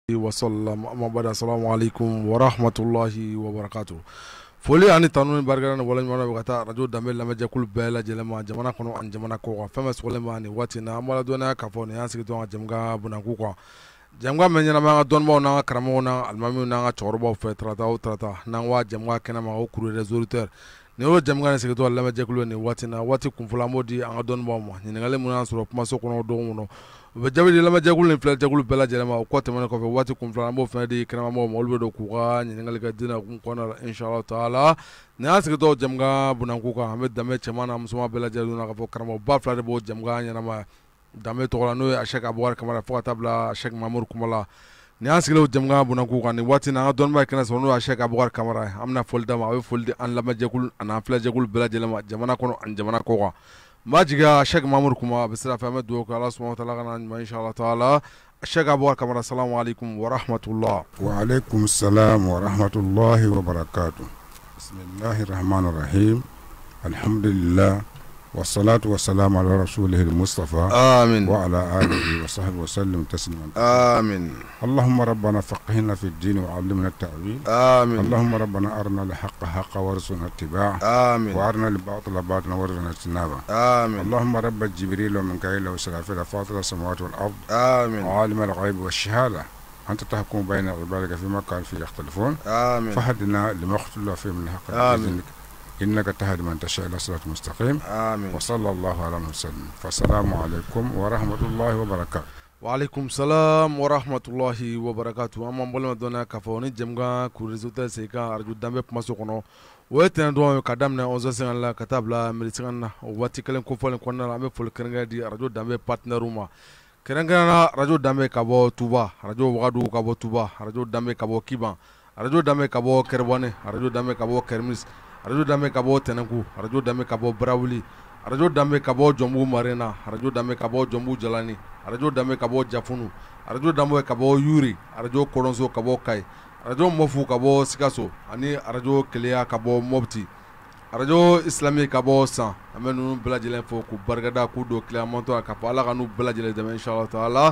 Wasallam assalamu alaikum wa rahmatullahi wa barakatuh. Foli ani tanu ni barika ni wala ɲuman bɛ ka taa radio danbe lamɛnjɛkulu bɛɛ lajɛlen ma jamana kɔnɔ ani jamana kɔ kan fɛn bɛ sɔgɔlen ma ni waati in na an b'a ladɔnniya k'a fɔ nin y'an sigi to an ka jɛmukan bunanku kan jɛmukan min ɲɛnama an ka dɔnnibaw n'an ka karamɔgɔw n'an ka alimamiw n'an ka cɛkɔrɔbaw fɛ tarata o tarata n'an ko a jɛmukan kɛnɛma o courrier des auditeurs nin y'o jɛmukan ni sigitɔ lamɛnjɛkulu nin waati in na waati kunfɔlɔ an b'o di an ka dɔnnibaw ma ɲininkali minnu y'an sɔrɔ kumaso kɔnɔ don kɔnɔ u bɛ jaabi di lamɛnjɛkulu ni filɛjɛkulu bɛɛ lajɛlen ma o kɔ tɛmɛnen kɔfɛ waati kunfɔlɔ an b'o fɛnɛ di kɛnɛmamɔgɔw ma olu bɛ don k'u ka ɲininkali kɛ diinɛ hukumu kɔnɔna la inshallah taala nin y'an sigitɔ jɛmukan bunanku kan an bɛ danbe cɛman n'a musoman bɛɛ lajɛlen na k'a fɔ karamɔgɔba fila de b'o jɛmukan ɲɛnama danbe tɔgɔ la n'o ye Achɛki Abubakari Kamara fo ka taa bila Achɛki Mahamadu Kumala nin y'an sigilen o jɛmukan bunanku kan nin waati in na an ka dɔnniba ye kɛnɛ sɔrɔ n'o ye Achɛki Abubakari Kamara ye an bɛna foli d'a ma a bɛ foli di an lamɛnjɛkulu ani an filɛjɛkulu bɛɛ lajɛlen ma jamana kɔnɔ ani jamana kɔ kan n b'a jigiya Achɛki Mahamadu Kuma a bɛ sira fɛ an bɛ dugawu kɛ Ala subahanahu wa taala ka na ɲuman inshallah taala Achɛki Abubakari Kamara salamu alaikum wa rahmatullah. Wa alaikum salam wa rahmatullahi wa barakatuh. Bismillahir rahmanir rahim. Alhamdulillah والصلاة والسلام على رسوله المصطفى آمين وعلى آله وصحبه وسلم تسليما آمين. اللهم ربنا فقهنا في الدين وعلمنا التأويل آمين. اللهم ربنا أرنا الحق حقا وارزقنا اتباعه آمين. وأرنا الباطل باطلا وارزقنا اجتنابه آمين. اللهم رب جبريل وميكائيل وإسرافيل فاطر السماوات والأرض آمين. عالم الغيب والشهادة أنت تحكم بين عبادك فيما كانوا فيه يختلفون آمين. فهدنا لما اختلف فيه من الحق آمين. إنك تهدي من تشاء إلى صراط مستقيم. آمين. وصلى الله على وسلم. فالسلام عليكم ورحمة الله وبركاته. وعليكم السلام ورحمة الله وبركاته. أما بقول ما دونا كفوني جمعة كوريزوتا سيكا أرجو دامبي بمسو كنو ويتنا دوام كدامنا أوزاسين الله كتاب لا ملتنا وواتي كلام كفولن كنا لامي فول كرنجا دي أرجو دامبي باتنروما كرنجا أرجو دامبي كابو توبا أرجو وغادو كابو توبا أرجو دامبي كابو كيبان أرجو دامبي كابو كرباني أرجو دامبي كابو كرميس arajo danbe ka bɔ Tɛnɛnku arajo danbe ka bɔ Barawuli arajo danbe ka bɔ Jɔnbugu Marena arajo danbe ka bɔ Jɔnbugu Jalani arajo danbe ka bɔ Jafunu arajo danbe ka bɔ Yuri arajo Kɔrɔnso ka bɔ Kayi arajo Mɔfu ka bɔ Sikaso ani arajo Keleya ka bɔ Mɔbiti arajo Islami ka bɔ San an bɛ ninnu bɛɛ lajɛlen fɔ k'u barikada k'u don kilemantɔ la k'a fɔ Ala ka n'u bɛɛ lajɛlen dɛmɛ inshallah taala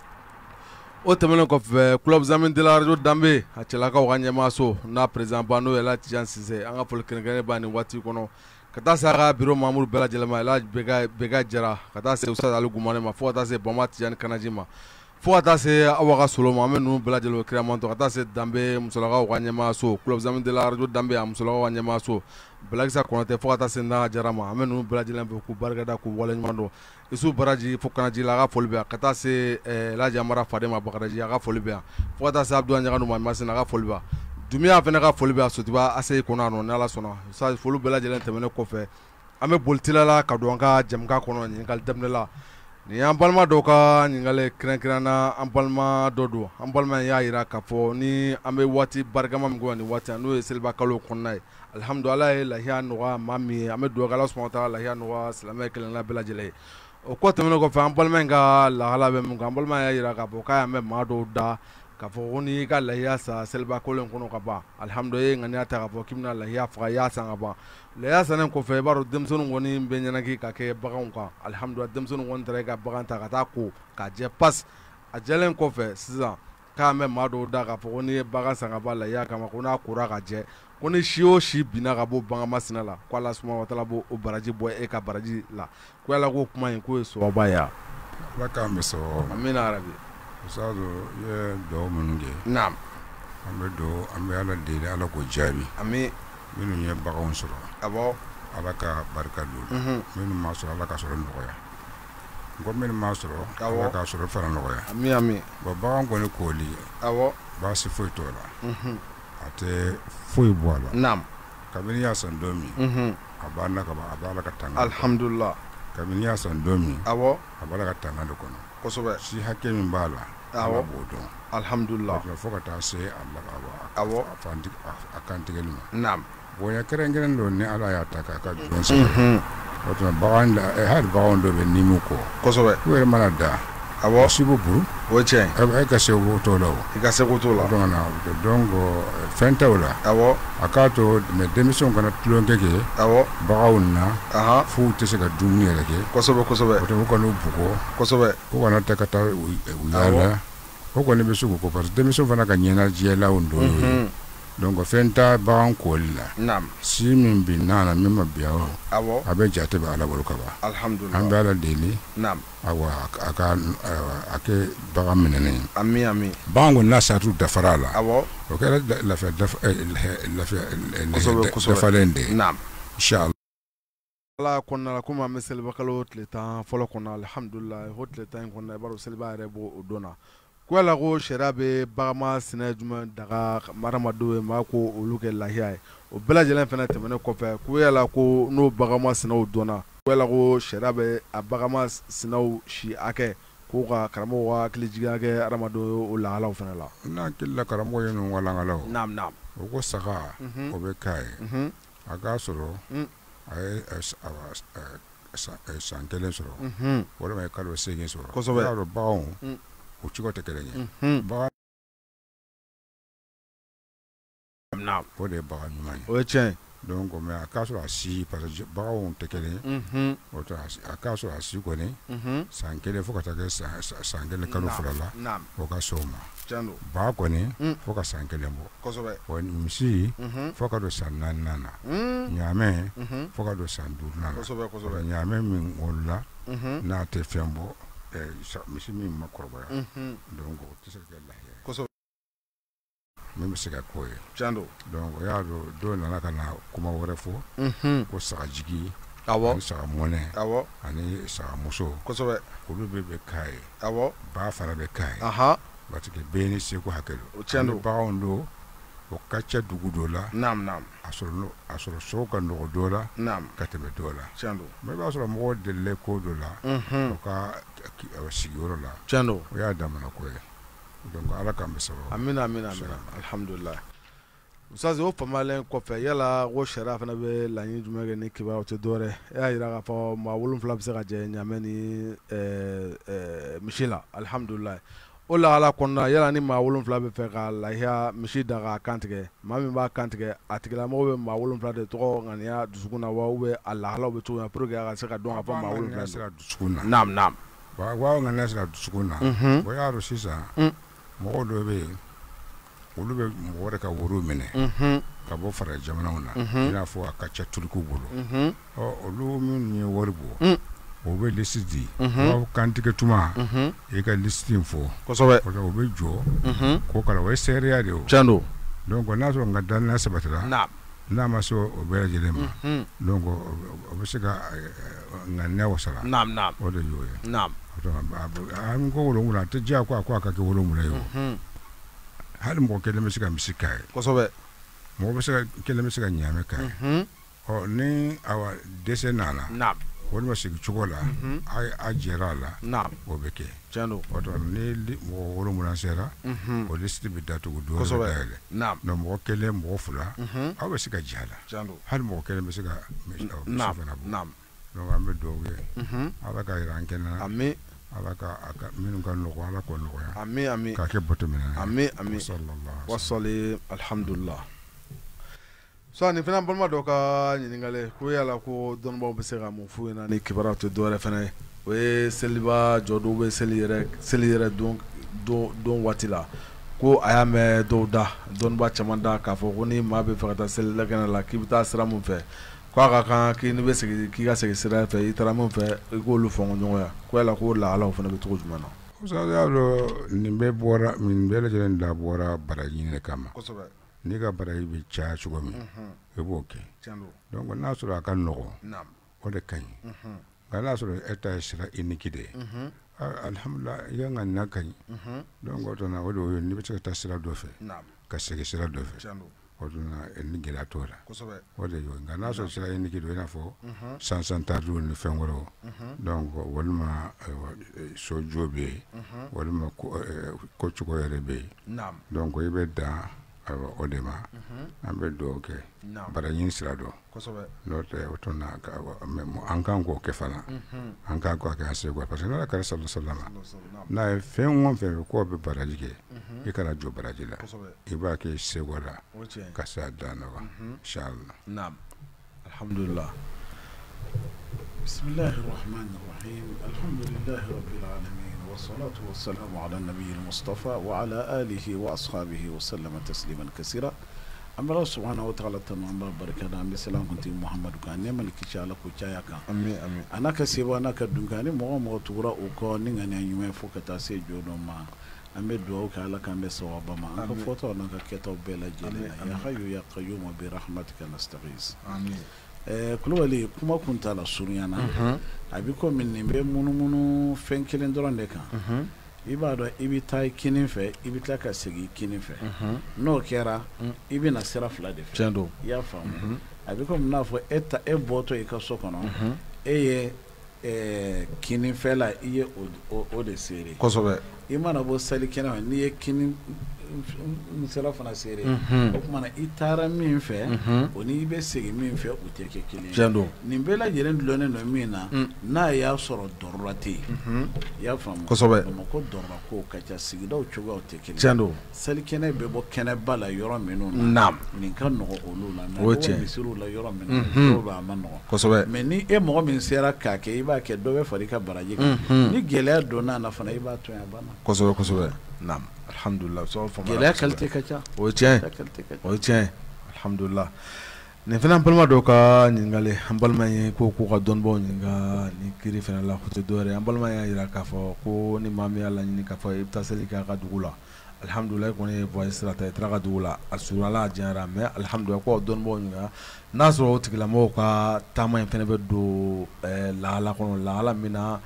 o tɛmɛnen kɔfɛ club Zamin de la radio danbe a cɛlakaw ka ɲɛmaaso n'a président ba n'o ye Elhaji Tidiane Sise an ka foli kɛrɛnkɛrɛnnen b'a nin waati kɔnɔ ka taa se a ka bureau membre bɛɛ lajɛlen ma Elhaji Bɛga Jara ka taa se Ustaz Ali Gumane ma fo ka taa se Bama Tijani Kanaji ma fo ka taa se Awa ka Solo ma an bɛ ninnu bɛɛ lajɛlen kiramantɔ ka taa se danbe musolakaw ka ɲɛmaaso club Zamin de la radio danbe a musolakaw ka ɲɛmaaso Balakisa Konate fo ka taa se Nanga Jara ma an bɛ ninnu bɛɛ lajɛlen fɛ k'u barikada k'u waleɲuman dɔn Isu Baraji fo Kanaji la a ka foli bɛ yan ka taa se Elhaji Amara Fadema Bakaraji a ka foli bɛ yan fo ka taa se Abdou Ɲaganu ma Masina a ka foli bɛ yan Dumiya fana ka foli bɛ yan Sotiba Aseyi Kona nɔ ni Ala sɔnna sa foli bɛɛ lajɛlen tɛmɛnen kɔfɛ an bɛ boli teliya la ka don an ka jɛmukan kɔnɔ ɲininkali daminɛ la nin y'an balima dɔw ka ɲininkali kɛrɛnkɛrɛnna an balima dɔ don an balima in y'a jira k'a fɔ ni an bɛ waati barikama min kɔnɔ nin waati n'o ye seliba kalo kɔnɔna ye alihamudulila Ala ye lahiya nɔgɔya maa min ye an bɛ dugawu kɛ Ala subahanahu wa taala lahiya nɔgɔya silamɛ kelenna bɛɛ lajɛlen ye o kɔ tɛmɛnen kɔfɛ an balima in ka lahala bɛ mun kan an balima y'a jira k'a fɔ k'a y'a mɛn maa dɔw da k'a fɔ ko n'i ka lahiya sa seliba kalo in kɔnɔ ka ban alihamudulila e ŋaniya ta k'a fɔ k'i bɛna lahiya faga i y'a san ka ban lahiya sannen kɔfɛ i b'a dɔn denmisɛnninw kɔni bɛ ɲɛnaki ka kɛ baganw kan alihamudulila denmisɛnninw kɔni taara i ka bagan ta ka taa ko k'a jɛ pasi a jɛlen kɔfɛ sisan k'a mɛn maa dɔw da k'a fɔ ko n'i ye bagan san ka ban lahiya kama ko n'a kora ka jɛ ko ni si o si binna ka bɔ bagan masina la ko Ala subahanahu wa taala b'o baraji bɔ e ka baraji la ko Ala k'o kuma in k'o ye sawaba ye Ala k'an bɛ sɔrɔ. Amina yarabi. Ustaz i ye dugawu minnu kɛ. Naam. An bɛ Ala deli Ala k'o jaabi. Ami. Minnu ye baganw sɔrɔ. Awɔ. Ala ka barika don u la. Minnu m'a sɔrɔ Ala ka sɔrɔ nɔgɔya. N ko minnu m'a sɔrɔ Ala ka sɔrɔ fana nɔgɔya. Ami ami. Bon bagan kɔni kooli. Awɔ. Baasi foyi t'o la. A tɛ foyi bɔ a la. Naam. Kabini y'a san don min. A b'a la ka ban a b'a la ka tanga. Alhamdulillah. Kabini y'a san don min. Awɔ. A b'a la ka tanga de kɔnɔ. Kosɛbɛ. Si hakɛ min b'a la. Ala b'o dɔn. Alhamdulillah. Fo ka taa se Awɔ. a kantigɛli ma. Naam. Bonya kɛrɛnkɛrɛn don ni Ala y'a ta k'a ka jɔn sɔrɔ. O tuma bagan hali baganw dɔ bɛ nimu kɔ. Kosɛbɛ. U yɛrɛ mana da. Awɔ. Si b'u buru. O ye tiɲɛ. E ka se o t'o la o. I ka se ko t'o la. Donc fɛn t'o la. Awɔ. A k'a to mais denmisɛnw kana tulonkɛ kɛ. Awɔ. Baganw na. F'u tɛ se ka dumuni yɛrɛ kɛ. Kosɛbɛ kosɛbɛ. O tuma u kana u bugɔ. Kosɛbɛ. U kana ta ka taa u yaala. o kɔni bɛ se k'o ko parce que denmisɛnw fana ka ɲɛnajɛlaw don y'o ye donc fɛn t'a bagan koli la si min bi n'a na min ma biya o a bɛ jate bɛ Ala bolo ka ban alhamdulillah an bɛ Ala deli awa a kɛ bagan minɛnen amin bagan kɔni n'a satu dafara la o kɛra lafiya dafalen de inshallah ala kɔnɔna la komi an bɛ seliba kalo tile 10 fɔlɔ kɔnɔ alhamdulillah o tile 10 in kɔnɔ i b'a dɔn seliba yɛrɛ b'o don na ko yala ko sariya bɛ bagama sinɛ jumɛn daga maramadenw ye maa ko olu kɛ lahiya ye o bɛɛ lajɛlen fana tɛmɛnen kɔfɛ ko yala ko n'o bagama sinɛw donna ko yala ko sariya bɛ a bagama sinɛw si hakɛ ko ka karamɔgɔ ka hakili jigin kɛ adamadenw ye o lahalaw fana la n'a hakili la karamɔgɔ ye ninnu walankala o ko saga o bɛ k'a ye a k'a sɔrɔ a ye san 1 sɔrɔ walima ye kalo 8 sɔrɔ kosɛbɛ y'a dɔn baganw o cogo tɛ kelen ye bagan o de ye bagan ɲuman ye o ye tiɲɛ donc mais a k'a sɔrɔ a si parce que baganw tɛ kelen ye o tɛ a k'a sɔrɔ a si kɔni san 1 fo ka taa kɛ san 1 kalo 2 la o ka so ma ba kɔni fo ka san 1 bɔ kosɛbɛ wa misi fo ka don san 4 na ɲaamɛ fo ka don san 5 na kosɛbɛ ɲaamɛ min wolola n'a tɛ fɛn bɔ misi min ma kɔrɔbaya donc o tɛ se ka kɛ lahiya kosɛbɛ min bɛ se ka k'o ye donc o y'a dɔn dɔw nana ka na kuma wɛrɛ fɔ ko sagajigi ani saga mɔnɛ ani saga muso kosɛbɛ olu bɛ k'a ye ba fana bɛ k'a ye parce que bɛɛ ni seko hakɛ don o baganw don o ka ca dugu dɔ la a sɔrɔ sogo ka nɔgɔ dɔ la ka tɛmɛ dɔ la mais i b'a sɔrɔ mɔgɔw delile ko dɔ la o ka sigiyɔrɔ la o y'a damana ko ye donc Ala k'an bɛ sababu amina alhamdulillah usaze o famalen kɔfɛ yala ko sariya fana bɛ laɲini jumɛn kɛ ni kibaru tɛ dɔwɛrɛ e y'a jira k'a fɔ maa 7 bɛ se ka jɛ ɲaamɛ ni misi la alhamdulillah o lahala kɔnɔna yala ni maa 7 bɛ fɛ ka lahiya misi da k'a kantigɛ maa min b'a kantigɛ a tigilamɔgɔ bɛ maa 7 de tɔgɔ ŋaniya dusukun na wa ou bien a lahalaw bɛ cogo min na pour que a ka se ka dɔn ka fɔ maa 7 sera dusukun na waaw ŋaniya sera dusukun na o y'a dɔn sisan mɔgɔw dɔ bɛ yen olu bɛ mɔgɔ wɛrɛ ka woro minɛ ka bɔ fara jamanaw na i n'a fɔ a ka ca tuluku bolo olu minnu ye wari bɔ o bɛ liste di o kantigɛ tuma i ka liste in fɔ kosɛbɛ o bɛ jɔ ko kala o ye sariya de o donc n'a sɔrɔ n ka danaya sabatira n'a ma se o bɛɛ lajɛlen ma donc o bɛ se ka ŋaniya wasara o de y'o ye an ko wolonwula a tɛ diya ko a ka kɛ wolonwula ye o hali mɔgɔ kelen bɛ se ka misi k'a ye kosɛbɛ mɔgɔ kelen bɛ se ka ɲaamɛ k'a ye ni dɛsɛ nana walima sigi cogo la a jɛra a la o bɛ kɛ ni mɔgɔ wolonwula sera o liste bɛ datugu don dɔ dayɛlɛ mais mɔgɔ kelen mɔgɔ 2 aw bɛ se ka jɛ a la hali mɔgɔ kelen bɛ se ka misi fana bɔ donc an bɛ dugawu kɛ Ala ka jira an kɛnɛ na Ala ka minnu ka nɔgɔ Ala k'o nɔgɔya k'a kɛ bato minɛ amin wasali alhamdulillah so ni fana balima dɔ ka ɲininkali ko yala ko dɔnnibaw bɛ se ka mun f'u ɲɛna ni kibaruya tɛ dɔwɛrɛ fana ye o ye seliba jɔdon bɛ seli yɛrɛ don waati la ko a y'a mɛn dɔw da dɔnniba caman da k'a fɔ ko ni maa bɛ fɛ ka taa seli lakɛnɛ la k'i bɛ taa sira mun fɛ k'a ka kan k'i ka segin sira fɛ i taara min fɛ i k'olu fɔn ɲɔgɔnya ko yala ko lahalaw fana bɛ cogo jumɛn na y'a dɔn nin bɛɛ lajɛlen da bɔra baraji ɲini de kama n'i ka baraji bɛ caya cogo min i b'o kɛ donc n'a sɔrɔ a ka nɔgɔ o de ka ɲi nka n'a sɔrɔ e ta ye sira uniki de ye alhamdulillah i ka ŋaniya ka ɲi donc o de y'o ye n'i bɛ se ka taa sira dɔ fɛ ka segin sira dɔ fɛ o ni gɛlɛya t'o la o de y'o nka n'a sɔrɔ sira uniki don i n'a fɔ sansan tariw ni fɛn wɛrɛw donc walima sojo bɛ yen walima ko cogo yɛrɛ bɛ yen donc i bɛ dan o de ma an bɛ dugawu kɛ baraji sira dɔn n'o tɛ o tun an kan k'o kɛ fana an kan k'o kɛ an seko parce que n'ala kɛra sallallahu n'a ye fɛn o fɛn k'o bɛ baraji kɛ i kana jɔ baraji la i b'a kɛ seko la ka se a dan na inshallah alhamdulillah bismillahir rahmanir rahim alhamdulillahi rabbil alamin والصلاة والسلام على النبي المصطفى وعلى آله وأصحابه وسلم تسليما كثيرا أما الله سبحانه وتعالى تنوان بركة بسلام كنت محمد كان يمن كشالك وشايك أمين أمين أنا كسيبا أنا كدنكاني مو تورا وكوني أنا يوم فوق تاسي جودو ما أمي دعوة كلا كان بسوا بما أنك فوتو أنك كتب بلا جلنا يا حي يا قيوم برحمتك نستغيث آمين kulubali kuma kunta la surunyana abiko min nimbe munumunu fen kelen doron de kan i b'a dɔn i bɛ taa kinin fɛ i bɛ tila ka segin kinin fɛ n'o kɛra i bɛ na sira fila de fɛ tiɲɛ don i y'a faamu a bɛ komi n'a fɔ e bɔtɔ i ka so kɔnɔ e ye kinin fɛ la i ye o de seere kosɛbɛ i mana bɔ sali kɛnɛ ma n'i ye kinin sira fana seere o kumana i taara min fɛ o ni i bɛ segin min fɛ o tɛ kɛ kelen ye tiɲɛ don nin bɛɛ lajɛlen dulonnen don min na n'a y'a sɔrɔ dɔrɔra tɛ yen i y'a faamu kosɛbɛ Bamakɔ dɔrɔra kow ka ca sigidaw cogoyaw tɛ kelen tiɲɛ don sali kɛnɛ bɛ bɔ kɛnɛba la yɔrɔ minnu na naam nin ka nɔgɔ olu la O ye tiɲɛ. misiriw la yɔrɔ minnu na dɔw la a ma nɔgɔ kosɛbɛ mais ni e mɔgɔ min sera k'a kɛ i b'a kɛ dɔ bɛ fara i ka baraji kan ni gɛlɛya donna a la fana i b'a to yen a banna kosɛbɛ kosɛbɛ naam alhamdulillah so fɔ gɛlɛya qualité ka ca o ye tiɲɛ gɛlɛya qualité ka ca o ye tiɲɛ alhamdulillah nin fana an balima dɔw ka ɲininkali an balima ye ko k'u ka dɔnnibaw ɲininka ni kiri fana la o tɛ dɔwɛrɛ an balima y'a jira k'a fɔ ko ni maa min y'a laɲini k'a fɔ i bɛ taa seli kɛ a ka dugu la alhamdulillah i kɔni ye voyage sira ta i taara a ka dugu la a surunala a janyara mais alhamdulillah ko dɔnnibaw ɲininka n'a sɔrɔ o tigilamɔgɔw ka taama in fana bɛ don lahala kɔnɔ lahala min na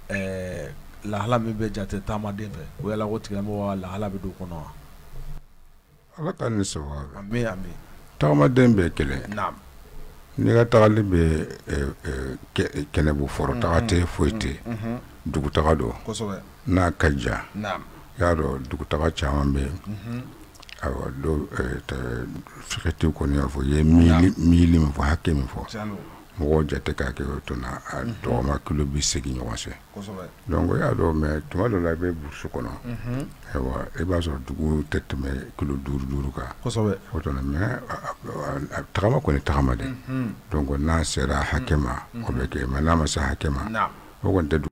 lahala min bɛ jate taamaden fɛ o yala ko tigilamɔgɔ ka lahala bɛ don o kɔnɔ wa ala ka ni sababu amin amin tagamaden bɛɛ kelen naam n'i ka tagali bɛ kɛnɛbu fɔrɔ taga tɛ foyi tɛ dugutaga don kosɛbɛ n'a ka jan naam i y'a dɔn dugutaga caman bɛ yen awɔ dɔw fikɛtiw kɔni y'a fɔ i ye miili min fɔ hakɛ min fɔ tiɲɛ don mɔgɔw jate k'a kɛ o tun na a dɔgɔma kilo 80 ɲɔgɔn fɛ kosɛbɛ donc i y'a dɔn mais tuma dɔ la i bɛ burusi kɔnɔ ayiwa i b'a sɔrɔ dugu tɛ tɛmɛ kilo 5 kan kosɛbɛ o tun na mais a tagama kɔni tagama de donc n'a sera hakɛ ma o bɛ kɛ mais n'a ma se hakɛ ma naam o kɔni tɛ dugu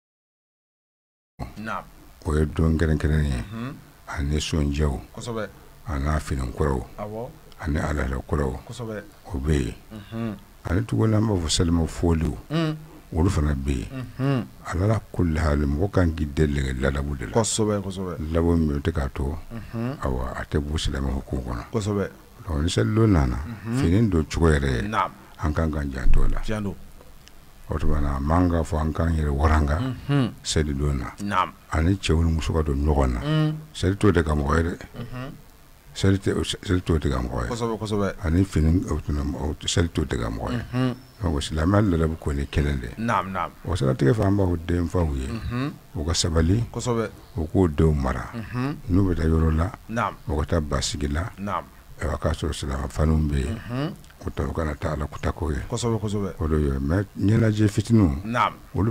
naam o ye don kɛrɛnkɛrɛnnen ye ani sonjɛw kosɛbɛ a n'a fini kɔrɔw awɔ ani alala kɔrɔw kosɛbɛ o bɛ yen ani tuguni an b'a fɔ salima foliw olu fana bɛ yen alala kulli hali mɔgɔ kan k'i deli ladabu de la kosɛbɛ kosɛbɛ ladabu min o tɛ k'a to awa a tɛ bɔ silamɛ hukumu kɔnɔ kosɛbɛ donc ni selidon nana fini don cogo yɛrɛ ye naam an kan ka janto o la tiɲɛ don o tuma na a man ka fɔ an k'an yɛrɛ waranga selidon na naam ani cɛw ni muso ka don ɲɔgɔn na seli t'o de ka mɔgɔ ye dɛ seli t'o de ka mɔgɔ ye kosɛbɛ kosɛbɛ ani fini seli t'o de ka mɔgɔ ye donc silamɛya ladabu kɔni kelen de naam naam o siratigɛ fɛ an b'a fɔ denfaw ye u ka sabali kosɛbɛ u k'o denw mara n'u bɛ taa yɔrɔ la naam u ka taa basigi la naam a k'a sɔrɔ silamɛfaniw bɛ yen o ta u kana taa ala kutako ye kosɛbɛ kosɛbɛ o de ye mais ɲɛnajɛ fitininw naam olu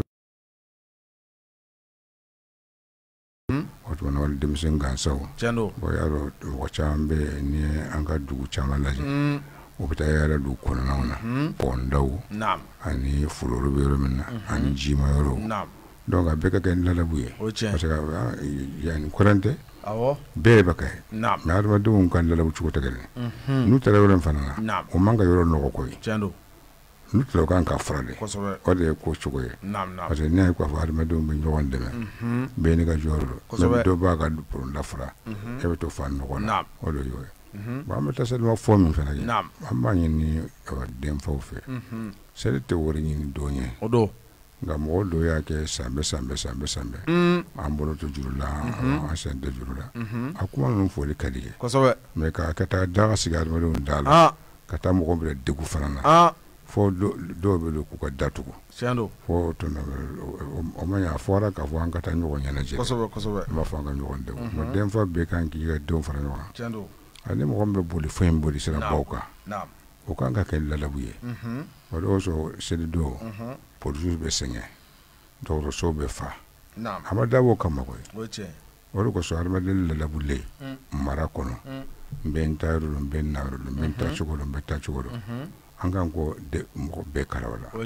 o tuma na wali denmisɛn gansaw tiɲɛ don bon y'a dɔn mɔgɔ caman bɛ yen ni an ka dugu caman lajɛ u bɛ taa yɛrɛ dugu kɔnɔnaw na pɔndaw naam ani foloro bɛ yɔrɔ min na ani jima yɔrɔw naam donc a bɛɛ ka kɛ ni ladabu ye o ye tiɲɛ parce que yanni kɔrɔn tɛ awɔ bɛɛ bɛ kɛ naam mais adamadenw ka ladabu cogo tɛ kelen n'u taara yɔrɔ in fana na naam o man ka yɔrɔ nɔgɔ koyi tiɲɛ don n'u taara o kan ka fara de kosɛbɛ o de ye ko cogo ye naam naam parce que n'i y'a ye k'a fɔ adamadenw bɛ ɲɔgɔn dɛmɛ bɛɛ n'i ka jɔyɔrɔ don Kosɛbɛ. mais dɔ b'a ka poronda fara e bɛ to fa nɔgɔ na naam o de y'o ye bon an bɛ taa selima fɔ min fana kɛ naam an b'a ɲini denfaw fɛ seli tɛ wari ɲini don ye o don nka mɔgɔ dɔw y'a kɛ san bɛɛ an bolo to juru la an sen tɛ juru la a kuma ninnu fɔli ka di ye kosɛbɛ mais ka taa daga sigi adamadenw da la ka taa mɔgɔ bila degun fana na fo dɔw bɛ don k'u ka datugu tiɲɛ don fo o ma ɲɛ a fɔra k'a fɔ an ka taa ɲɔgɔn ɲɛnajɛ kosɛbɛ kosɛbɛ n b'a fɔ an ka ɲɔgɔn degun mais denfa bɛɛ kan k'i ka denw fara ɲɔgɔn tiɲɛ don kan ani mɔgɔ min bɛ boli fɛn in boli sira baw kan naam o kan ka kɛ ladabu ye o de kosɔn selidon polisiw bɛ sɛgɛn dɔgɔtɔrɔsow bɛ fa naam a ma dabɔ o kama koyi o ye tiɲɛ o de kosɔn adamaden ladabulen mara kɔnɔ n bɛ n ta yɔrɔ don n bɛ n na yɔrɔ don n bɛ n ta cogo don n bɛ taa cogo don an kan ko mɔgɔ bɛɛ kala o la o ye tiɲɛ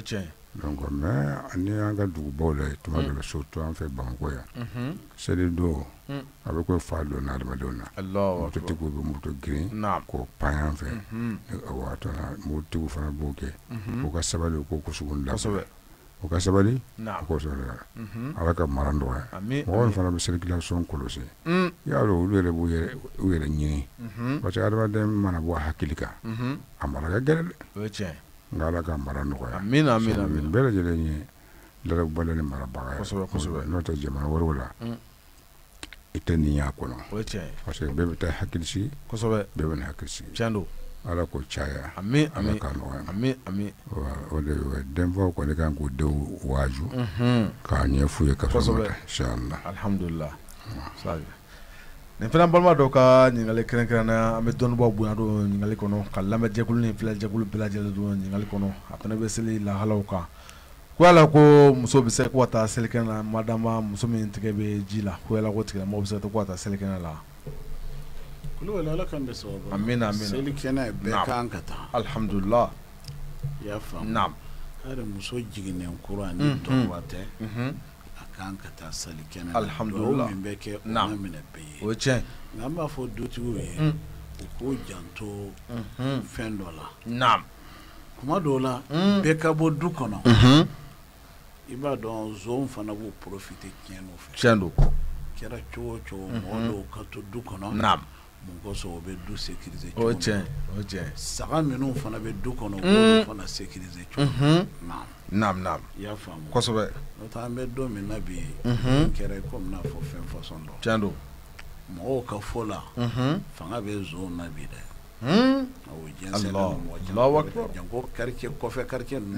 donc mais ani an ka dugubaw la tuma dɔ la surtout an fɛ Bamakɔ yan seli don a bɛ ko fa don adamadenw na mototigiw bɛ moto girin k'o pan yan fɛ waati na mototigiw fana b'o kɛ u ka sabali u k'o sugun da u ka sabali u k'o sɔrɔ ala ka mara nɔgɔya mɔgɔw fana bɛ circulation kɔlɔsi y'a dɔn olu yɛrɛ b'u yɛrɛ ɲini parce que adamaden mana bɔ hakili kan a mara ka gɛlɛn dɛ nka ala ka mara nɔgɔya amina bɛɛ lajɛlen ye lɛrɛbɔlen ni marabaga ye n'o tɛ jamana wɛrɛw la i tɛ nin y'a kɔnɔ parce que bɛɛ bɛ taa hakili sigi bɛɛ bɛ nin hakili sigi ala ko caya ala ka nɔgɔya o de ye denfaw kɔni kan k'u denw waaju k'a ɲɛf'u ye ka sɔrɔ inshallah alhamdulillah nin fana balima dɔw ka ɲininkali kɛrɛnkɛrɛnnenya an bɛ dɔnnibaaw bonya don ɲininkali kɔnɔ ka lamɛnjɛkulu ni filɛjɛkulu bɛɛ lajɛlen don ɲininkali kɔnɔ a fana bɛ seli lahalaw kan ko yala ko muso bɛ se ko ka taa selikɛnɛ na madama muso min tigɛ bɛ ji la ko yala ko tigilamɔgɔ bɛ se ko ka taa selikɛnɛ la kulubali ala kan bɛ sababu amina selikɛnɛ bɛɛ kan ka taa alhamdulillah i y'a faamu hali muso jiginnen kura ni dɔgɔba tɛ kan ka taa sali kɛnɛ alhamdulillah min bɛ kɛ o ma minɛ bɛɛ ye o tiɲɛ nka an b'a fɔ dutigiw ye u k'u janto fɛn dɔ la kuma dɔw la bɛɛ ka bɔ du kɔnɔ i b'a dɔn nson fana b'u profiter tiɲɛniw fɛ tiɲɛ don kɛra cogo o cogo mɔgɔ dɔw ka to du kɔnɔ mun kosɔn o bɛ du sécuriser o tiɲɛ saga minnu fana bɛ du kɔnɔ k'olu fana sécuriser cogo naam i y'a faamu kosɛbɛ n'o tɛ an bɛ don min na bi kɛra komi n'a fɔ fɛn fasɔn dɔ tiɲɛ don mɔgɔw ka fɔ la fanga bɛ nson na bi dɛ o jɛnsɛn na mɔgɔ janko quartier kɔfɛ quartier ninnu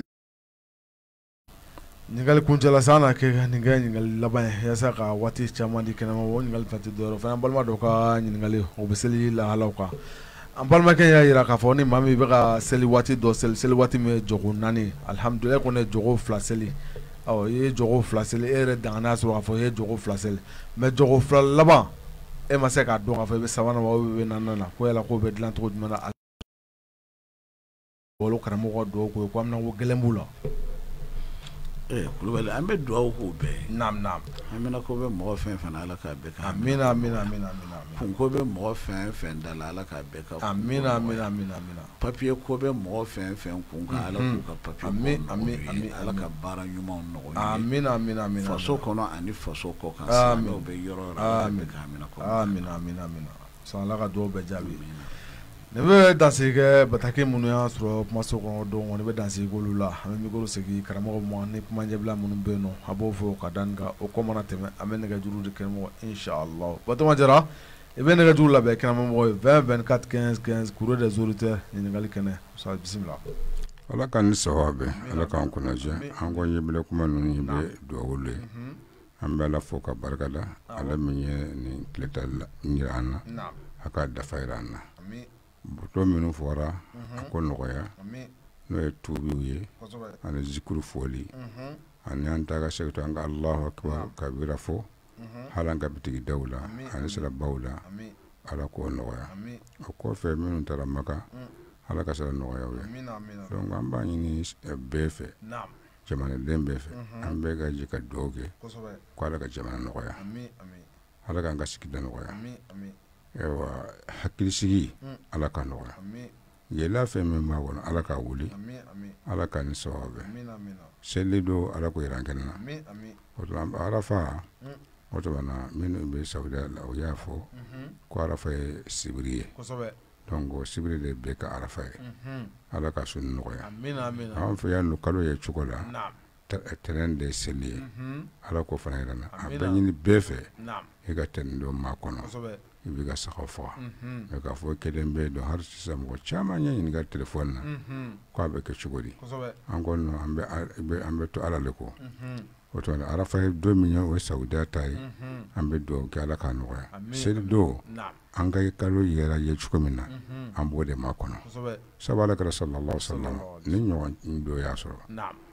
ɲininkali kuncɛla sa na kɛ nin kɛ ɲininkali laban ye yaasa ka waati caman di kɛnɛma o ɲininkali fɛn tɛ dɔwɛrɛ fana balima dɔw ka ɲininkali o bɛ seli lahalaw kan an balimakɛ y'a jira k'a fɔ ni maa min bɛ ka seli waati dɔ seli waati min ye jogo 4 alhamdulilayi kɔni ye jogo 2 seli i ye jogo 2 seli e yɛrɛ danganiya sɔrɔ k'a fɔ i ye jogo 2 seli mais jogo 2 laban e ma se k'a dɔn k'a fɔ i bɛ sabanan wa i bɛ naaninan na ko yala k'o bɛ dilan cogo jumɛn na olu karamɔgɔ dɔw ko ye ko an bɛna ko gɛlɛn b'u la kulubali an bɛ dugawu k'u bɛɛ ye naam an bɛna ko bɛ mɔgɔ fɛn fɛn ala k'a bɛɛ kan amina kun ko bɛ mɔgɔ fɛn fɛn da la ala k'a bɛɛ kan amina papiye ko bɛ mɔgɔ fɛn fɛn kun kan ala k'u ka papiye nɔgɔya ala ka baara ɲumanw nɔgɔya amina faso kɔnɔ ani faso kɔ kan silamɛw bɛ yɔrɔ ala bɛɛ kan amina san ala ka dugawu bɛɛ jaabi ne bɛ dansigi kɛ bataki minnu y'a sɔrɔ kumaso kɔnɔ don ne bɛ dansigi k'olu la an bɛ mikoro sigi karamɔgɔ ma ni kuma ɲɛbila minnu bɛ yen nɔ a b'o fɔ ka da kan o kɔ mana tɛmɛ an bɛ nɛgɛjuru de kɛnɛmɔgɔ inshallah Batɔma Jara i bɛ nɛgɛjuru labɛn kɛnɛmɔgɔ ye 20 24 15 15 courrier des auditeurs ɲininkali kɛnɛ sa bisimila ala ka ni sawabe ala k'an kunnadiya an ko ɲɛbila kuma ninnu i bɛ dugawu le an bɛ ala fo ka barika da ala min ye nin tile ta jira an na a ka dafa jira an na buto minnu fɔra a ko nɔgɔya n'o ye tuubiw ye ani zikuru fɔli ani an ta ka segin an ka Allahu akbar kabira fɔ hali an ka bitigi daw la ani sirabaw la ala k'o nɔgɔya o kɔfɛ minnu taara Maka ala ka sira nɔgɔya u ye donc an b'a ɲini bɛɛ fɛ jamanaden bɛɛ fɛ an bɛɛ ka jɛ ka dugawu kɛ ko ala ka jamana nɔgɔya ala k'an ka sigida nɔgɔya ewa hakili sigi ala ka nɔgɔya yɛlɛ fɛn min b'a kɔnɔ ala ka wuli ala ka ni sababu seli don ala ko yiran kɛnɛ na o tuma arafa o tuma na minnu bɛ Saudiya la o y'a fɔ ko arafa ye sibiri ye donc sibiri de bɛ ka arafa ye ala ka sun nɔgɔya an fɛ yan kalo ye cogo la tɛnɛn de seli ye ala ko fana yɛrɛ na a bɛ ɲini bɛɛ fɛ i ka tɛnɛn don maa kɔnɔ i bɛ ka saga faga mɛ k'a fɔ kelen bɛ dɔn hali sisan mɔgɔ caman ye ɲininka telefɔni na ko a bɛ kɛ cogo di an ko non an bɛ to ala le kɔ o tuma arafa ye don min ye o ye Saudiya ta ye an bɛ dugawu kɛ ala k'a nɔgɔya seli don an ka kalo yɛrɛ ye cogo min na an b'o de makɔnɔ sabu ala kɛra sallallahu alaihi wasallam ni ɲɔgɔn dɔ y'a sɔrɔ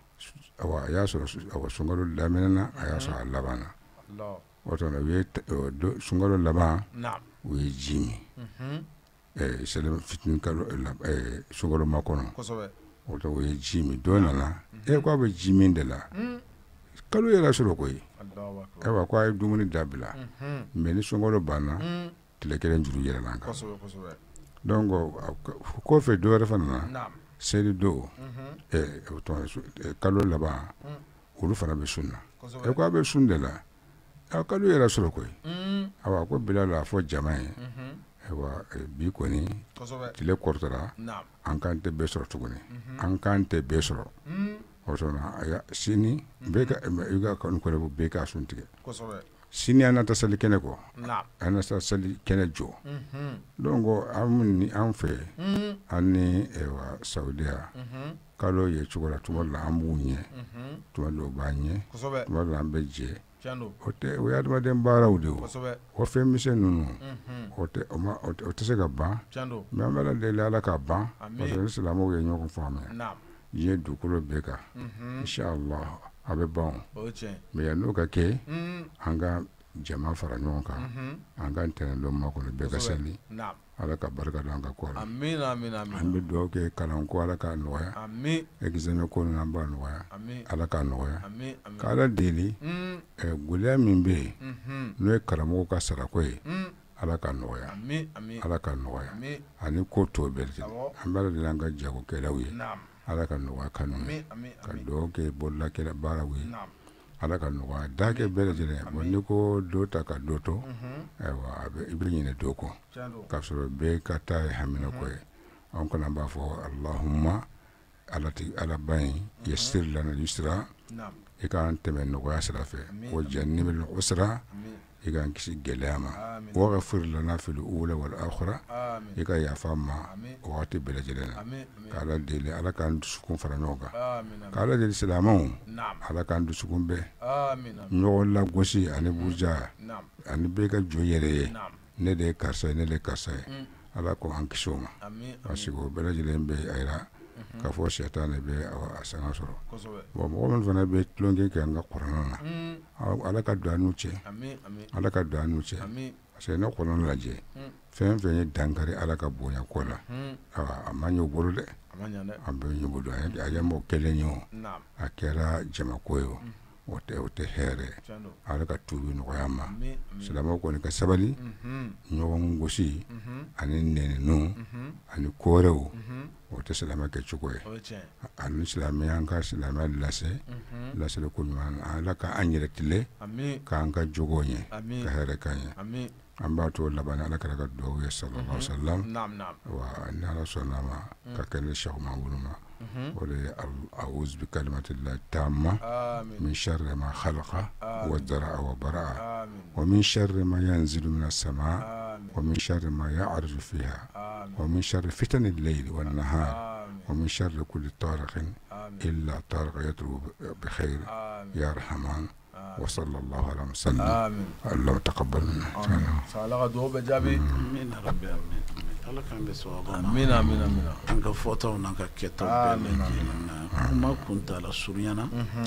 a y'a sɔrɔ sunkalo daminɛna a y'a sɔrɔ a laban na o tuma u ye sunkalo laban u ye ji min seli fitinin kalo sunkalo makɔnɔ o to ye ji min do nana ko a bɛ ji min de la kalo yɛrɛ sɔrɔ koyi wa ko a ye dumuni dabila mais ni sunkalo banna tile kelen juru yɛlɛla kan donc kɔfɛ dɔ wɛrɛ fana na seli do kalo laban olu fana bɛ sun na ko a bɛ sun de la kalo yɛrɛ sɔrɔ koyi ko Bilal a fɔ jama ye bi kɔni tile kɔrɔtara an kan tɛ bɛɛ sɔrɔ tuguni an kan tɛ bɛɛ sɔrɔ o sɔrɔ sini i ka kanu kɔrɔ bɛɛ ka sun tigɛ sini an na taa seli kɛnɛ kɔ an na taa seli kɛnɛ jɔ donc an fɛ an ni Saudiya kalo ye cogo la tuma la an b'u ɲɛ tuma dɔw b'a ɲɛ tuma dɔw an bɛ jɛ o ye adamaden baaraw de o fɛn misɛn ninnu o tɛ se ka ban mais an bɛ deli Ala ka ban parce que silamɛw ye ɲɔgɔn faamuya diɲɛ dugukolo bɛɛ kan inshallah a bɛ ban mais yan'o ka kɛ an ka jama fara ɲɔgɔn kan an ka ntɛnɛndon makɔnɔ bɛɛ ka seli Ala ka barika don an ka kɔ la an bɛ dugawu kɛ kalan ko Ala k'a nɔgɔya examen ko ninnu an b'a nɔgɔya Ala k'a nɔgɔya k'Ala deli gɛlɛya min bɛ yen n'o ye karamɔgɔw ka sarako ye Ala k'a nɔgɔya Ala k'a nɔgɔya ani ko tɔw bɛɛ lajɛlen an b'a deli an ka jagokɛlaw ye Ala ka nɔgɔya kanu ye ka dugawu kɛ bololakɛla baaraw ye Ala ka nɔgɔya dakɛ bɛɛ lajɛlen bon ni ko do ta ka do to i bɛ ɲinɛ do kɔ k'a sɔrɔ bɛɛ ka taa ye hamina ko ye an kana b'a fɔ Allahumma Ala ba in yassir lana yusra i k'an tɛmɛ nɔgɔya sira fɛ wa jannibna usra i k'an kisi gɛlɛya ma waghfir lana fil ula wal akhira i ka yafa ma wagati bɛɛ lajɛlen na k'Ala deli Ala k'an dusukun fara ɲɔgɔn kan k'Ala deli silamɛw Ala k'an dusukun bɛɛ ɲɔgɔn lagosi ani buruja ani bɛɛ ka jɔ yɛrɛ ye ne de ye karisa ye ne de ye karisa ye Ala ko an kisi o ma parce que o bɛɛ lajɛlen bɛ a yira k'a fɔ sɛtan de bɛ a sanga sɔrɔ bon mɔgɔ min fana bɛ tulonkɛ kɛ an ka kuranɛ na Ala ka don an n'u cɛ Ala ka don an n'u cɛ parce que ne kuranɛ lajɛ fɛn fɛn ye dankari Ala ka bonya ko la a ma ɲɛ o bolo dɛ a bɛ ɲɛ o bolo a ye mɔgɔ kelen ye o a kɛra jamako ye o tɛ hɛrɛ Ala ka tuubi nɔgɔya ma silamɛw kɔni ka sabali ɲɔgɔn gosi ani nɛninu ani kɔɔrɛw o tɛ silamɛ kɛ cogo ye ani silamɛya an ka silamɛya laseli ko ɲuman Ala ka an yɛrɛ tile k'an ka jogow ɲɛ ka hɛrɛ k'an ye an b'a to laban Ala kɛra ka dugawu ye sallallahu alaihi wasallam wa ni Ala sɔnna ma ka kɛ ne Sheikh Mahamudu ma o de ye a'udhu bi kalimatillahi tamma min sharri ma khalaqa wa dara'a wa bara'a wa min sharri ma yanzilu minas samaa wa min sharri ma ya'ruju fiha wa min sharri fitani al-layli wan nahar wa min sharri kulli tariqin illa tariqa yatrubu bi khair ya rahman وصلى الله على وسلم الله تقبل منا سالغا دو بجابي امين ربي امين الله كان بسواب امين امين امين انك فوتو انك كتو ما كنت على سوريانا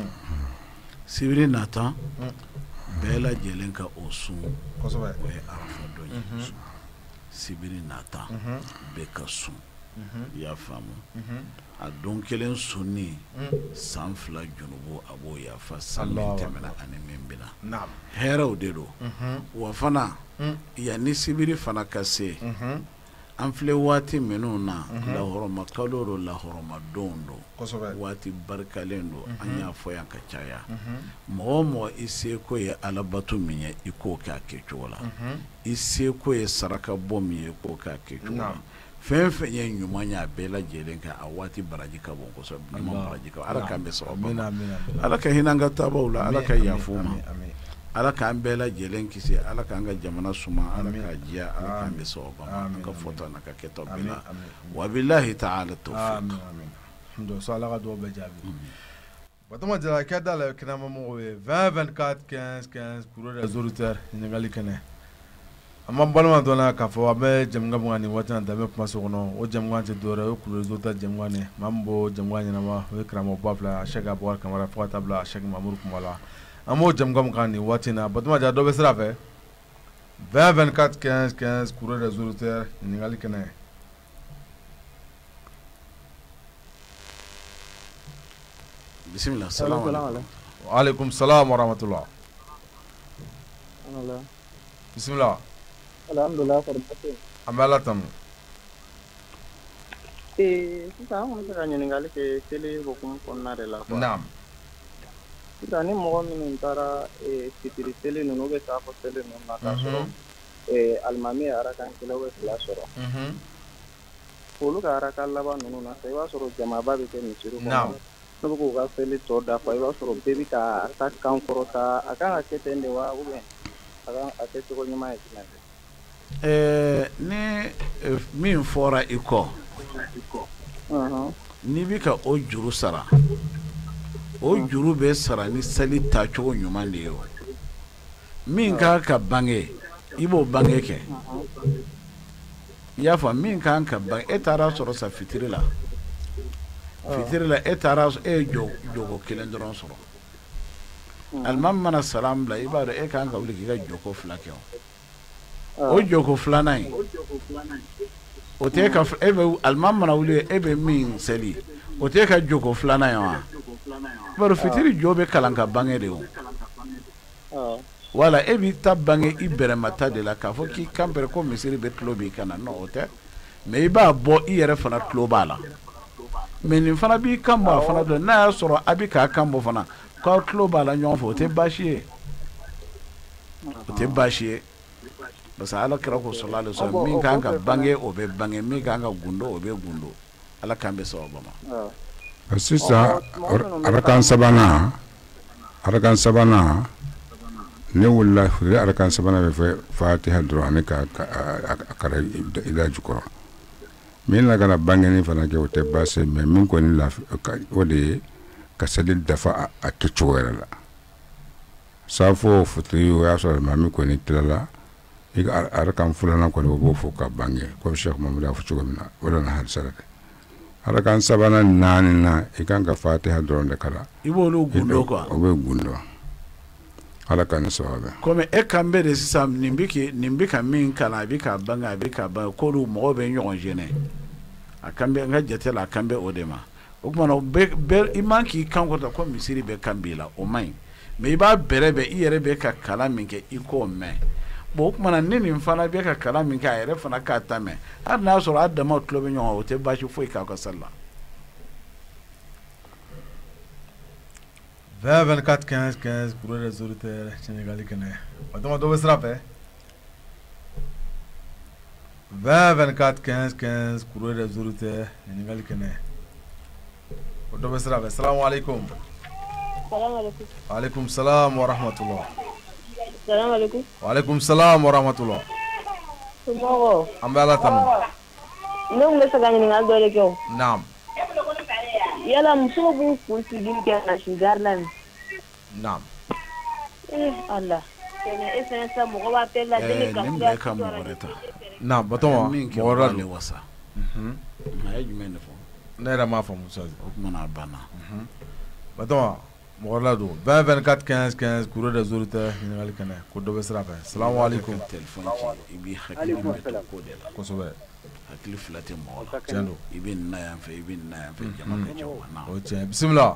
سيبري ناتا بلا جيلنكا اوسو كوسوي وي عرفه دوي سيبري ناتا بكاسو ya famu a don kelen sunni san fila junubu abo ya fa sallallahu temela ani membina na'am heraw de do wa fana ya ni sibiri fana kase an filɛ waati minnu na lahɔrɔma kalo do lahɔrɔma don do waati barikalen do an y'a fɔ yan ka caya mɔgɔ mɔgɔ i seko ye alabato min ye i k'o kɛ a kɛcogo la i seko ye saraka bɔ min ye i k'o kɛ a kɛcogo la fɛn fɛn ye ɲuman ye a bɛɛ lajɛlen kan a waati baraji ka bon kosɛbɛ ɲuman baraji ka Ala k'an bɛ sababa Ala ka hinɛ an ka taabaw la Ala ka yafa ma Ala k'an bɛɛ lajɛlen kisi Ala k'an ka jamana suma Ala ka diya Ala k'an bɛ sababa ma an ka fɔta n'a ka kɛtaw bɛɛ la wa billahi ta'ala tawfiq donc so Ala ka dugawu bɛɛ jaabi Batoma Jara kɛ da la kɛnɛma mɔgɔw ye 20 24 15 15 pour les auditeurs ɲininkali kɛnɛ an b'an balima dɔnna k'a fɔ an bɛ jamukan mun kan nin waati in na danbe kumaso kɔnɔ o jamukan tɛ dɔwɛrɛ o ye kurezo ta jamukan ye maa min b'o jamukan ɲɛnama o ye karamɔgɔba fila Sɛki Abubakari Kamara fo ka taa bila Sɛki Mahamuru Kunbala an b'o jamukan mun kan nin waati in na Batoma Jara dɔ bɛ sira fɛ 20 24 15 15 pour les auditeurs ɲininkali kɛnɛ. Bismillah. Salam alaikum. Wa alaikum salam wa rahmatullah. Bismillah. Alhamdulillah fardatu. Amala tam. Sisan an bɛ se ka ɲininkali kɛ teli hukumu kɔnɔna de la. Naam. Sisan ni mɔgɔ minnu taara fitiri seli ninnu bɛ taa fɔ seli ninnu na k'a sɔrɔ alimami ye arakan kelen bɛ fila sɔrɔ. Olu ka arakan laban ninnu na i b'a sɔrɔ jamaaba bɛ kɛ misiri kɔnɔ. Ne bɛ k'u ka seli tɔ dafa i b'a sɔrɔ bɛɛ bɛ ka ta kan kɔrɔta a kan ka kɛ ten de wa ubiyɛn a kan a kɛ cogo ɲuman ye jumɛn de? Ni min fɔra i kɔ n'i bɛ ka o juru sara o juru bɛ sara ni seli tacogo ɲuman de ye o min kan ka bange i b'o bange kɛ i y'a fɔ min kan ka bange e taara sɔrɔ sa fitiri la e taara e ye jogo kelen dɔrɔn sɔrɔ alimami mana salam bila i b'a dɔn e kan ka wuli k'i ka joko fila kɛ o joko filanan in o tɛ ka e bɛ alimami mana wuli e bɛ min seli o tɛ ka joko filanan ye wa bari fitiri jo bɛ kalan ka bange de o wala e b'i ta bange i bɛrɛmata de la k'a fɔ k'i kanpɛrɛ ko misiri bɛ tulo b'i kana non o tɛ mais i b'a bɔ i yɛrɛ fana tulo b'a la mais nin fana b'i kan bɔ a fana dɔn n'a y'a sɔrɔ a bɛ k'a kan bɔ fana k'aw tulo b'a la ɲɔgɔn fɛ o tɛ baasi ye o tɛ baasi ye parce que ala kira ko sallallahu alaihi wasallam min kan ka bange o bɛ bange min kan ka gundo o bɛ gundo ala kan bɛ sababa ma sisan arakan sabanan ne wulila fili arakan sabanan bɛ fɛ fatiha dɔrɔn ani ka kara i da jukɔrɔ min na kana bangeni fana kɛ o tɛ baasi mais min kɔni o de ye ka seli dafa a kɛcogo yɛrɛ la safo fitiri o y'a sɔrɔ maa min kɔni tilala i ka arakan filanan kɔni o b'o fɔ ka bange comme Cheikh Mamadou y'a fɔ cogo min na o de na halisa dɛ arakan sabanan naani na i kan ka fatiha dɔrɔn de kala i b'olu gundo quoi o bɛ gundo ala ka ni sababu comme e kan bɛ de sisan nin bɛ ka min kalan a bɛ ka bange k'olu mɔgɔw bɛ ɲɔgɔn gêner a kan bɛ n ka jate la a kan bɛ o de ma o kumana i man k'i kan kɔrɔta ko misiri bɛ kan b'i la o man ɲi mais i b'a bɛrɛbɛn i yɛrɛ bɛ ka kalan min kɛ i k'o mɛn bon o kumana ni nin fana bɛ ka kalan min kɛ a yɛrɛ fana k'a ta mɛn hali n'a sɔrɔ a damaw tulo bɛ ɲɔgɔn o tɛ baasi foyi k'a ka sali la 20 24 15 15 pour les auditeurs sénégalais kene batama do sera fait 20 24 15 15 pour les auditeurs sénégalais kene do sera fait assalamu alaikum wa alaikum salam wa rahmatullah Salam alaikum. Wa alaikum salam wa rahmatullah. Tomorrow. Ambala tamu. Non me saga ni ngal dole ko. Naam. Yala muso bu kunsigil ke na Switzerland. Naam. Allah. Kene essence mo ko ba tella dele ka. Ne ka mo reta. Naam, batoma. Mo rado wasa. Ay jumene fo. Ne ra ma fa musa. O kuma na bana. Batoma. Morlado 20 24 15 15 coureur des auditeurs général Kane ko do be sira fa assalamu alaikum téléphone ci ibi hakili meto ko de la ko so be hakili filate mo tiendo ibi na yan fe jama ke jaw na o tiens bismillah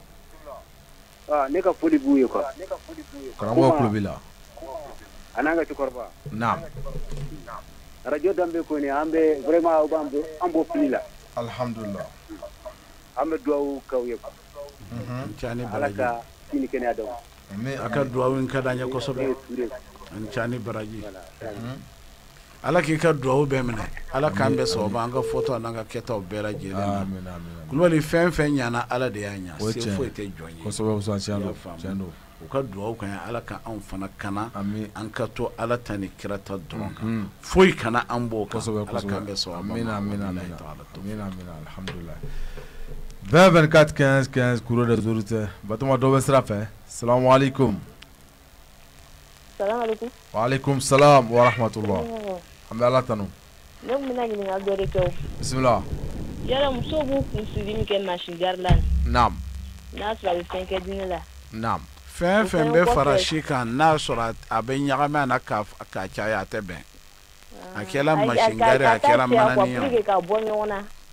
ne ka foli buye ko karamo ko bila ananga ci korba naam radio dambe ko ni ambe vraiment ambo pila alhamdulillah ambe do kawye ko Chani baraji alaka kini kene adaw me aka duwawu in kada nya ko sobe an chani baraji ala ki ka duwawu be mena ala kan be so ba an ga photo an ga keto be la jele amin amin kulwali fen nyana ala de yanya se fo te jonye ko sobe so chando u ka duwawu kan ala ka an fana kana an ka to ala tani kirata dron foi kana an bo ka ala kan be so amin amin amin alhamdulillah 20 24 15 15 coureur des auditeurs batoma do be sira fa assalamu alaikum Salam alaikum. Wa alaikum salam wa rahmatullah ambala tanu Ne mina ni ngal dole ko. bismillah Yala muso bu kunsigil ke na Switzerland. naam Na sura 5 dine la. naam fɛn fɛn bɛ fara si kan n'a sɔrɔ a bɛ ɲagami a na ka caya a tɛ bɛn a kɛra machine gari a kɛra manani ye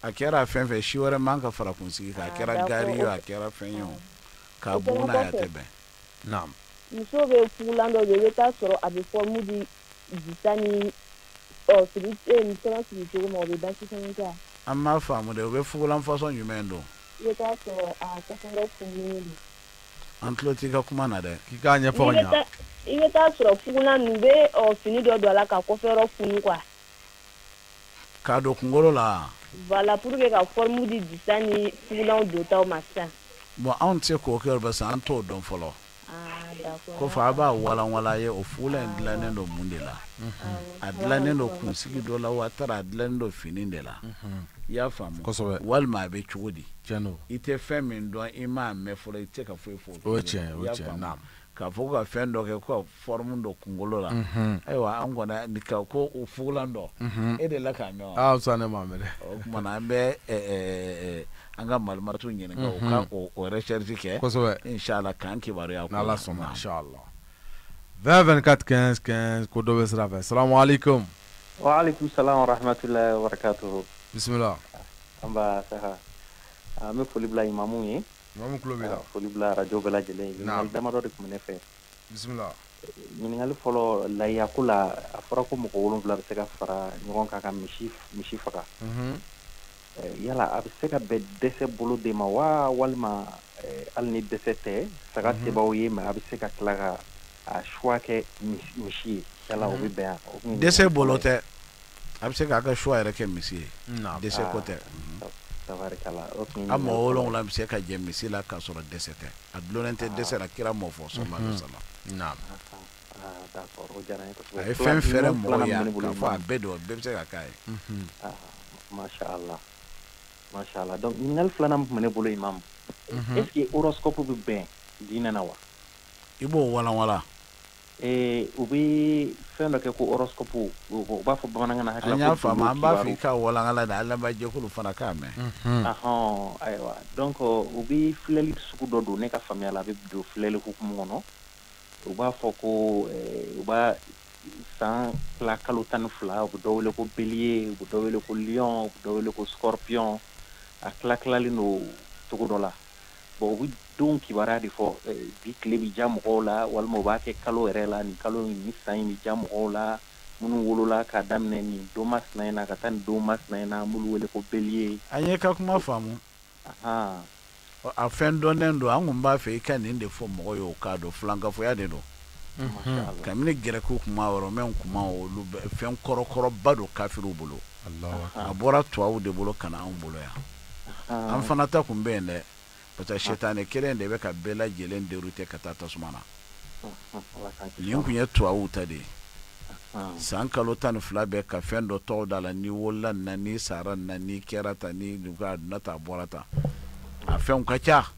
a kɛra fɛn fɛn si wɛrɛ man ka fara kunsigi kan a kɛra gari yo a kɛra fɛn yo k'a bugun n'a ya tɛ bɛn naam muso bɛ fugulan dɔ bɛ i bɛ taa sɔrɔ a bɛ fɔmu di jita ni muso sigi cogo ma o bɛ basi fɛnɛ kɛ an m'a faamu dɛ o bɛ fugulan fasɔn jumɛn don i bɛ taa sɔrɔ a kɔfɛrɛ fumunen don an tulo t'i ka kuma na dɛ k'i k'a ɲɛfɔ ka ɲa i bɛ taa sɔrɔ fugulan ninnu bɛ fini dɔ don a la ka kɔfɛrɛ funu quoi k'a don kunkolo la voilà pour que ka forme di jita ni fugulanw dotaw ma sisan bon anw tɛ se k'o kɛ parce que an t'o dɔn fɔlɔ d'accord ko fa a b'a walanwala ye o fugulan in dilannen don mun de la a dilannen don kunsigi dɔ la wa a taara a dilannen don fini de la i y'a faamu kosɛbɛ walima a bɛ cogo di tiɲɛ don i tɛ fɛn min dɔn i m'a mɛn fɔlɔ i tɛ se ka foyi fɔ o ye tiɲɛ naam k'a fɔ ka fɛn dɔ kɛ ko ka forme dɔ kunkolo la ayiwa an kɔni ni ka ko o fugulan dɔ e de la k'a mɛn wa sa ne m'a mɛn dɛ o tuma na an bɛ an ka malimaratu ɲininka o ka o recherche kɛ kosɛbɛ inshallah k'an kibaruya n'ala sɔnna inshallah 20 24 15 15 ko dɔ bɛ sira fɛ salamu alaikum wa alaikum salam wa rahmatullahi wa barakatuhu bisimila an b'a saha an bɛ foli bila imamu ye imamu tulo b'i la foli bila radio bɛɛ lajɛlen ɲininkali damadɔ de tun bɛ ne fɛ bisimila ɲininkali fɔlɔ layako la a fɔra ko mɔgɔ 7 bɛ se ka fara ɲɔgɔn kan ka misi faga yala a bɛ se ka bɛn dɛsɛ bolo de ma wa walima hali ni dɛsɛ tɛ saga sebaw ye mais a bɛ se ka tila ka a choix kɛ misi ye yala o bɛ bɛn yan dɛsɛ bolo tɛ a bɛ se k'a ka choix yɛrɛ kɛ misi ye dɛsɛ ko tɛ tabarikala a mɔgɔ 7 bɛ se ka jɛ misi la k'a sɔrɔ dɛsɛ tɛ a dulonnen tɛ dɛsɛ la kira m'o fɔ sallallahu alaihi wasallam naam d'accord o diyara n ye kosɛbɛ a ye fɛn fɛrɛ mɔgɔ ye k'a fɔ a bɛɛ don a bɛɛ bɛ se ka k'a ye masha Allah donc ɲininkali filanan min tun bɛ ne bolo imam est-ce que horoscope bɛ bɛn diinɛ na wa i b'o walanwala u bɛ fɛn dɔ kɛ ko horoscope u b'a fɔ bamanankan na an y'a faamu an b'a fɔ i ka walankala de an lamɛnjɛkulu fana k'a mɛn ayiwa donc u bɛ filɛli sugu dɔ don ne ka faamuya la a bɛ don filɛli hukumu kɔnɔ u b'a fɔ ko u b'a san tila kalo 12 u bɛ dɔ wele ko bélier u bɛ dɔ wele ko lion u bɛ dɔ wele ko scorpion a tilalen don cogo dɔ la bon u bɛ don kibaruya de fɔ bi tile bɛ diya mɔgɔw la walima u b'a kɛ kalo yɛrɛ la nin kalo ni san in bɛ diya mɔgɔw la minnu wolola k'a daminɛ nin don masina in na ka taa nin don masina in na an b'olu wele ko bélier an ye ka kuma faamu a fɛn dɔnnen don an kun b'a fɛ i ka nin de fɔ mɔgɔ ye o k'a dɔn filankafoya de don kabini gɛrɛkiw kuma Romain kuma olu fɛn kɔrɔkɔrɔba don kafiriw bolo a bɔra tubabuw de bolo ka na anw bolo yan an fana ta kun bɛ yen dɛ parce que shetani kelen de bɛ ka bɛɛ lajɛlen dérouter ka taa tasuma na nin kun ye tubabuw ta de ye san kalo 12 bɛɛ ka fɛn dɔ tɔgɔ da la ni wolola nin na ni sara nin na ni kɛra tan ni duga donna ta bɔra tan a fɛnw ka ca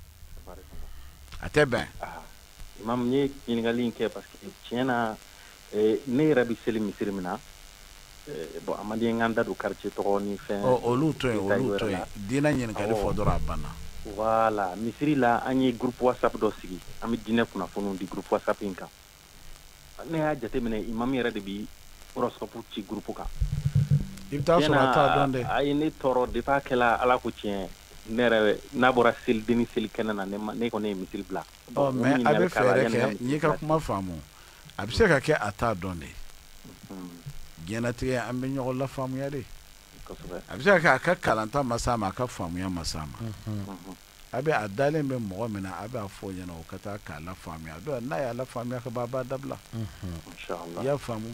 a tɛ bɛn imam ye ɲininkali in kɛ parce que tiɲɛ na ne yɛrɛ bɛ seli misiri min na bon a man di n ka n da don quartier tɔgɔ ni fɛn olu to yen diinɛ ɲininkali fɔ dɔrɔn a banna voilà misiri la an ye groupe whatsapp dɔ sigi an bɛ diinɛ kunnafoniw di groupe whatsapp in kan ne y'a jateminɛ imam yɛrɛ de bɛ horoscope ci groupe kan i bɛ taa sɔrɔ a t'a dɔn dɛ a ye ne tɔɔrɔ depuis a kɛla ala ko tiɲɛ ne yɛrɛ n'a bɔra selidenni seli kɛnɛ na ne kɔni ye misiri bila mais a bɛ fɛɛrɛ kɛ n y'i ka kuma faamu a bɛ se ka kɛ a t'a dɔn de diɲɛlatigɛ an bɛ ɲɔgɔn lafaamuya de a bɛ se ka kɛ a ka kalanta ma s'a ma a ka faamuya ma s'a ma a bɛ a dalen bɛ mɔgɔ min na a b'a fɔ ɲɛna o ka taa k'a lafaamuya n'a y'a lafaamuya ka ban a b'a dabila i y'a faamu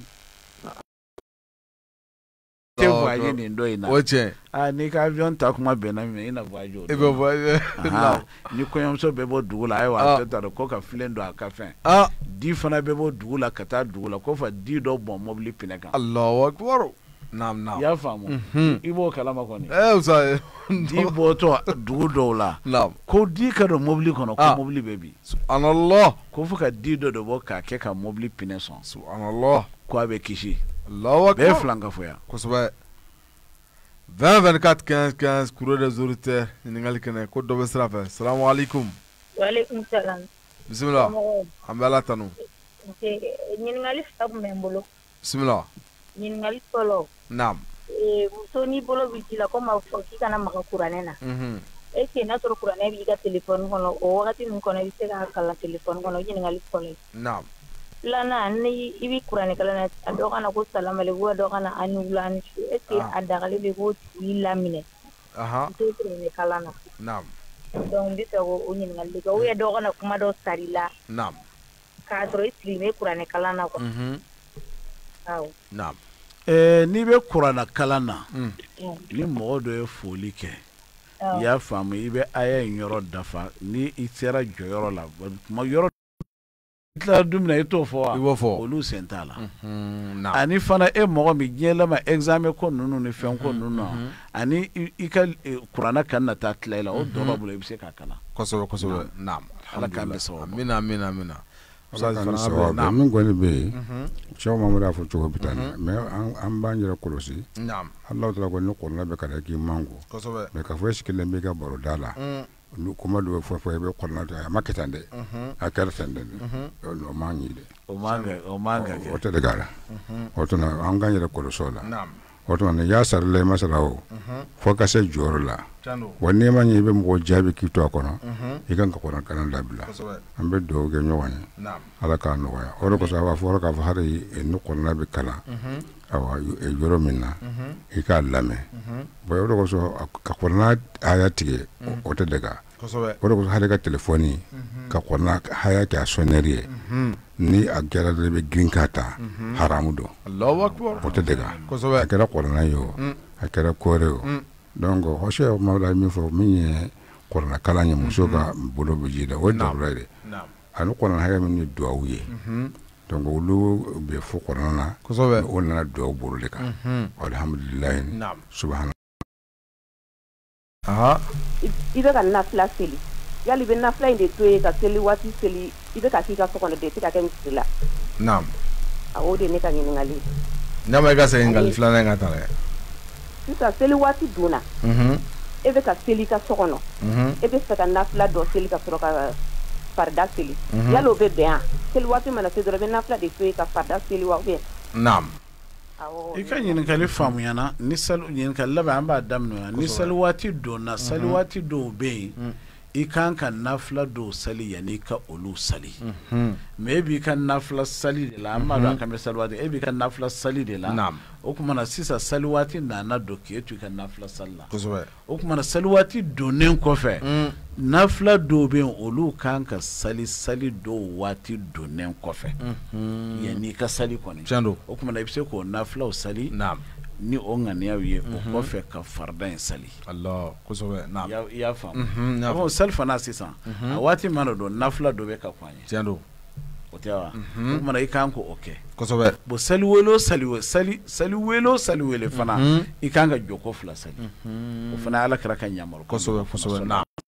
tɛ voyage nin dɔ in na o tiɲɛ n'i ka avion ta kuma bɛnna min i na voyage o i bɛ voyage ni kɔɲɔmuso bɛ bɔ dugu la ayiwa a tɛ taa dɔn ko ka filen don a ka fɛn di fana bɛ bɔ dugu la ka taa dugu la ko fa di dɔ bɔn mobili pinɛ kan Allahu akbar naam i y'a faamu i b'o kalama kɔni usa di bɔtɔ dugu dɔw la naam ko di ka don mobili kɔnɔ ko mobili bɛ bi subhanallah ko fo ka di dɔ de bɔ k'a kɛ ka mobili pinɛ sɔn subhanallah ko a bɛ kisi Allahu akbar bɛɛ filankafoya kosɛbɛ 20 24 15 15 courrier des auditeurs ɲininkali kɛnɛ ko dɔ bɛ sira fɛ salamu alaikum waaleykum salam bisimila an bɛ ala tanu ɲininkali fila tun bɛ n bolo bisimila ɲininkali fɔlɔ naam muso ni bolo bɛ ji la ko maa fɔ k'i kana maga kuranɛ na est ce que n'a sɔrɔ kuranɛ b'i ka téléphone kɔnɔ o wagati min kɔnɔ i bɛ se k'a kalan téléphone kɔnɔ o ɲininkali fɔlɔ ye. naam filanan ni i bɛ kuranɛ kalan na a dɔ kana ko salamalekum a dɔ kana a ni wula a ni su est ce que a dagalen bɛ k'o tigi laminɛ muso kuranɛ kalan na. naam donc n bɛ fɛ k'o ɲininkali de kɛ ou bien dɔ kana kuma dɔ sari la. naam k'a sɔrɔ i sigi bɛ kuranɛ kalan na quoi. awɔ. naam n'i bɛ kuranɛ kalan na ni mɔgɔ dɔ ye foli kɛ i y'a faamu i bɛ aya in yɔrɔ dafa ni i sera jɔyɔrɔ la tuma yɔrɔ i tilala don min na i t'o fɔ wa i b'o fɔ olu sen t'a la naam ani fana e mɔgɔ min diɲɛlama examen ko ninnu ni fɛn ko ninnu na ani i ka kuranɛ kan na taa tila i la o dɔ b'a bolo i bɛ se k'a kalan kosɛbɛ kosɛbɛ naam ala k'an bɛ sababu amina amina amina min kɔni bɛ yen cɛw Mamadu y'a fɔ cogo bɛ taa mais an b'an yɛrɛ kɔlɔsi Alahu taala ko ni kɔrɔna bɛ ka da k'i manko mais k'a fɔ e sigilen b'i ka baroda la olu kuma dɔ bɛ fɔ i bɛ kɔrɔna to a ma kɛ tan dɛ a kɛra tan dɛ o man ɲi dɛ o man ka kɛ o tɛ de k'a la o tuma an k'an yɛrɛ kɔlɔsi o la o tuma ni y'a sarala i ma sara o fo ka se jɔyɔrɔ la wa n'i ma ɲɛ i bɛ mɔgɔ jaabi k'i to a kɔnɔ i kan ka kuranɛ kalan dabila an bɛ dugawu kɛ ɲɔgɔn ye ala k'a nɔgɔya o de kosɔn a b'a fɔ k'a fɔ hali ni kuranɛ bɛ kalan yɔrɔ min na i k'a lamɛn bon o de kosɔn ka kuranɛ haya tigɛ o tɛ de kan o de kosɔn hali ka telefɔni ka kuranɛ haya kɛ a sɔnɛri ye ni a kɛra de bɛ girin k'a ta haramu don o tɛ de kan a kɛra kuranɛ ye o a kɛra kɔɔri ye o donc Hosea Mamadu ye min fɔ min ye kuranɛ kalan ye muso ka bolo bɛ ji la o ye darura ye dɛ ani kuranɛ haya min ye duwawu ye donc olu bɛ fɔ kuranɛ na o nana duwawu bolo de kan alhamdulilayi subahana i bɛ ka nafila seli yali i bɛ nafila in de to ye ka seli waati seli i bɛ ka k'i ka so kɔnɔ de i tɛ ka kɛ misiri la naam o de ye ne ka ɲininkali ye n'a ma i ka segin ɲininkali filanan in ka taa dɛ sisan seli waati donna e bɛ ka seli i ka so kɔnɔ e bɛ fɛ ka nafila dɔ seli ka sɔrɔ ka farida seli yali o bɛ bɛn yan seli waati mana se dɔrɔn i bɛ nafila de to ye ka farida seli wa ou bien naam i ka ɲininkali faamuyana ni ɲininkali laban an b'a daminɛ ni seli waati donna seli waati dɔw bɛ yen i kan ka nafila dɔw sali yanni i ka olu sali mais e b'i ka nafila sali de la an b'a dɔn a kan bɛ sali waati e b'i ka nafila sali de la o tuma na sisan sali waati nana don k'e to i ka nafila sali la o tuma na sali waati donnen kɔfɛ nafila dɔw bɛ yen olu kan ka sali dɔw waati donnen kɔfɛ yanni i ka sali kɔni o tuma na i bɛ se k'o nafilaw sali ni o ŋaniyaw ye o kɔfɛ ka farida in sali i y'a faamu sali fana sisan a waati mana don nafila dɔ bɛ ka kɔn an ye o tɛ wa o tuma na i kan k'o kɛ bon sali wele o sali wele fana i kan ka jɔ ko fila sali o fana ye Ala kira ka yamaruya